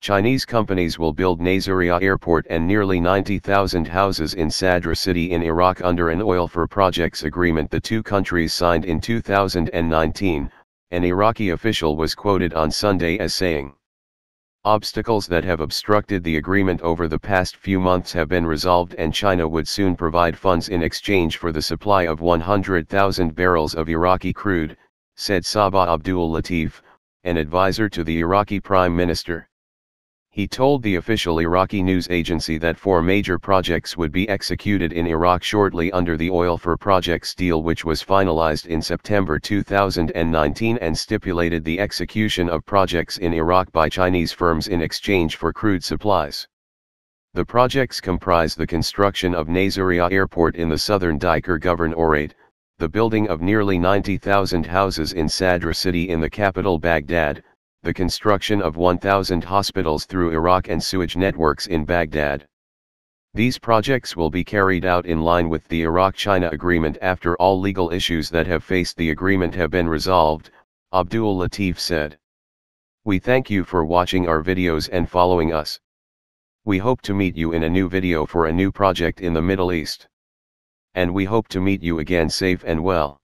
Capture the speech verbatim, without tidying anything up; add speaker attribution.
Speaker 1: Chinese companies will build Nasiriyah Airport and nearly ninety thousand houses in Sadr City in Iraq under an oil for projects agreement the two countries signed in two thousand nineteen, an Iraqi official was quoted on Sunday as saying. Obstacles that have obstructed the agreement over the past few months have been resolved, and China would soon provide funds in exchange for the supply of one hundred thousand barrels of Iraqi crude, said Sabah Abdul Lateef, an advisor to the Iraqi Prime Minister. He told the official Iraqi news agency that four major projects would be executed in Iraq shortly under the oil for projects deal, which was finalized in September two thousand nineteen and stipulated the execution of projects in Iraq by Chinese firms in exchange for crude supplies. The projects comprise the construction of Nasiriyah Airport in the Southern Dhi Qar Governorate, the building of nearly ninety thousand houses in Sadr City in the capital Baghdad, the construction of one thousand hospitals through Iraq and sewage networks in Baghdad. These projects will be carried out in line with the Iraq-China agreement after all legal issues that have faced the agreement have been resolved, Abdul Lateef said. We thank you for watching our videos and following us. We hope to meet you in a new video for a new project in the Middle East. And we hope to meet you again safe and well.